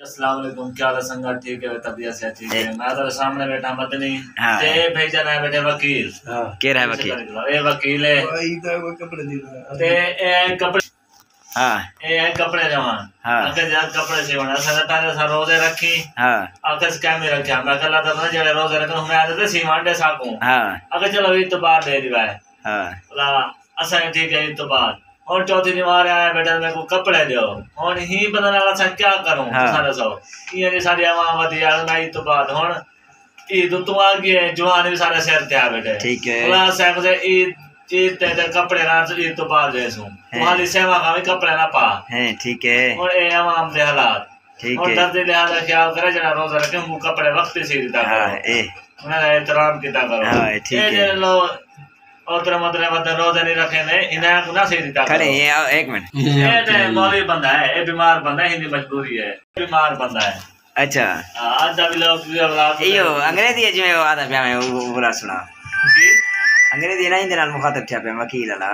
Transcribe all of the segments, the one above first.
अस्सलाम वालेकुम, क्या हाल है संगत? ठीक है, तबीयत से ठीक है। मैं तो सामने बैठा मदनी ते भेजा है बेटे वकील। के रहा वकील? ए वकील है ते ए कपड़े कपड़े जवान अगर जा कपड़े सिवण तारे सा रोजे रखी अगर कैमे रखा मैं कला तो ना जेड़े रोजे रखो मैं आदत सिवांडे साकू अगर चलो ई तो बाहर दे दिवा है ला असा ठीक है। ई तो बाहर और चौथी निवार आया बेटा मेरे को कपड़े दो और ही बदलने वाला सा क्या करूं सारा सो ये ने सारी आवाम वधी यार मैं तो बात हुन ई तो तू आ गए जवान भी सारे शहर ते आ बेटे ठीक है अल्लाह साहब से ई ते कपड़े ना ई तो बात दे सू तुम्हारी सेवा का भी कपड़े ना पा है ठीक है। और ए आवाम दे हालात ठीक है और दर्द लिहाजा ख्याल करे जरा रोजा रखे मु कपड़े वक्त से देता हां ए उन्हें एहतराम किता करो हां ठीक है। लो और तेरा मतलब रोजा नहीं रखे ने इन्हें को ना सही देता खड़े एक मिनट ये मौलवी बंदा है ये बीमार बंदा है हिंदी मजबूरी है बीमार बंदा है अच्छा आधा भी लोग यो अंग्रेजी जो है आधा पे मैं वो बुरा सुना अंग्रेजी नहीं देना मुखातब छा पे वकील वाला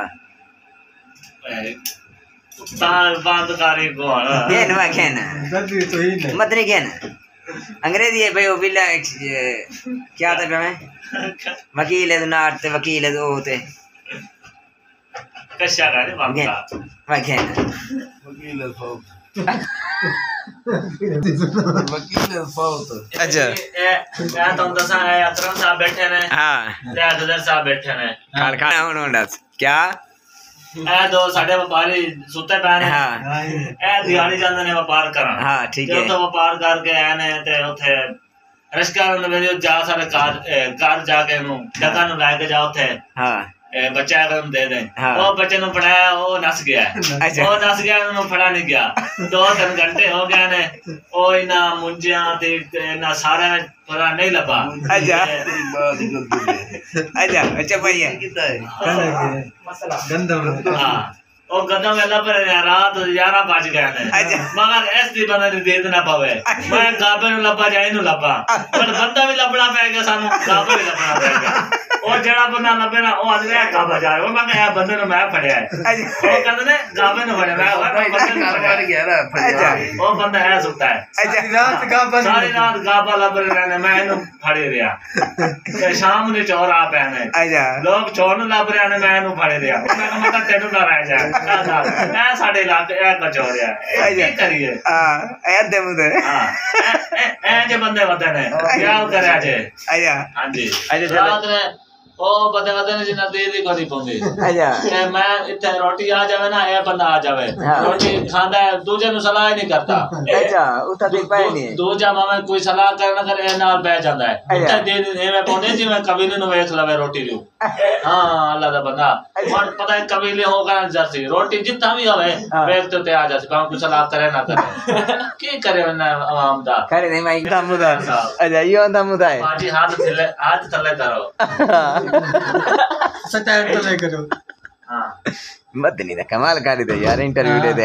तार बंद कारी को केन वा केन दर्दी तो ही नहीं मत नहीं केन अंग्रेजी है भाई वो बिल्ला क्या था पे मैं वकील है नाट ते वकील है होते कशा करे बाबा वकील वकील फौत अच्छा मैं तो दसा है अकरम साहब बैठे ने हां ते अदर साहब बैठे ने खाना होना क्या ए दो साडे व्यापारी सुते पैन हां ए दिहाड़ी जांदे ने व्यापार करन हां ठीक है तो व्यापार करके आए ने ते उथे रश्कार ने जा सारे कार जाके नु जगह नु लाके जाओ थे हां बच्चा को दे दे वो बच्चे नु पढ़ाया वो नस गया वो नस गया नु पढ़ा नहीं गया 2-3 घंटे हो गए ने ओ इना मुंजिया ते ना सारा पढ़ा नहीं लगा अच्छा अच्छा अच्छा भैया कितना है मसला गंदम हां ओ गंदम वाला पर रात 11 बज गए ने मगर ऐसी बना दे देना पावे मैं गाबे नु लबा जाए नु लबा पर बंदा भी लबड़ा पेगा सानू गाबे भी लबड़ा पेगा और जड़ा बंदा लबे ना ओ अदरे गाबा जा ओ मैं कहा बंदे नु मैं फड़या है ओ कहंदे ने गाबे नु फड़या मैं बंदे नु फड़ गया ना फड़या ओ बंदा है सुता है सारी रात गाबा लब रहे मैं इनु फड़े रिया ते शाम ने चोर आ पैने लोग चोर नु लब रहे ने मैं इनु फड़े रिया मैं मतलब तेनु ना रह जा ना साडे इलाके ए कचोरिया की करिए हां ए दे मुदे हां ए जे बंदे वदे ने क्या करे जे आया हां जी अच्छा रात ने ओ बंदे वदे ने जिना दे दी कोनी पोंदी अच्छा मैं इथे रोटी आ जावे ना ए बंदा आ जावे रोटी खांदा है दूजे नु सलाह नहीं करता अच्छा उता देख पाए नहीं दूजा मामे कोई सलाह करना करे ए नाल बैठ जांदा है उता दे दे मैं पोंदे जी मैं कबीले नु वेख लवे रोटी लियो हां अल्लाह दा बंदा और पता है कबीले होगा जर्सी रोटी जितना भी होवे वेख तो ते आ जासी काम कुछ सलाह करे ना करे की करे ना आवाम दा करे नहीं मैं दा मुदा अच्छा यो दा मुदा है बाजी हाथ थले करो सटायर तो ले करो हां मत नहीं कमाल कर दे यार इंटरव्यू दे दे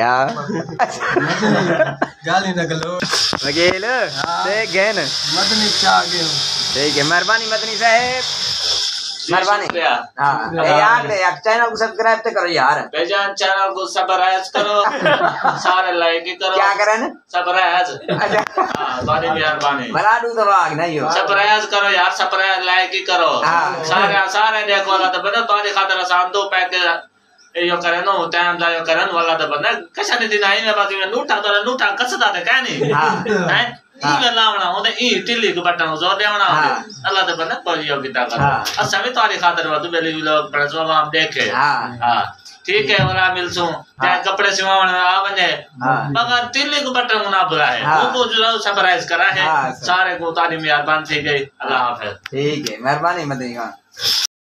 हां गाली ना गलो वकील ते गैन मदनी चा गयो ठीक है मेहरबानी मदनी साहब मेहरबानी हां यार यार चैनल को सब्सक्राइब तो करो यार बेजान चैनल को सब्सक्राइब करो सारे लाइक करो क्या करन सब्सक्राइब अच्छा हां बड़ी मेहरबानी बना दूं तो भाग नहीं हो सब्सक्राइब करो यार सब्सक्राइब लाइक करो सारे देखो वाला तो बना तुम्हारी खातिर आसान दो पैक यो करे नो टाइम दा यो करन वाला तो बना कशा ने दिन आई में बात में नूठा कसदा दे कहनी हैं ई लावना होते ई टिल्ली को बटन जो देवना होते अल्लाह तो बना कोई योग्यता कर अच्छा भी तुम्हारी खातिर बात बेली लोग प्रजवा हम देखे हां ठीक है वाला मिलसू चाहे कपड़े सिवावन आवने मगर टिल्ली को बटन ना बुलाए वो जो सरप्राइज करा है सारे को ताली मेहरबान थी गई अल्लाह हाफिज ठीक है मेहरबानी मत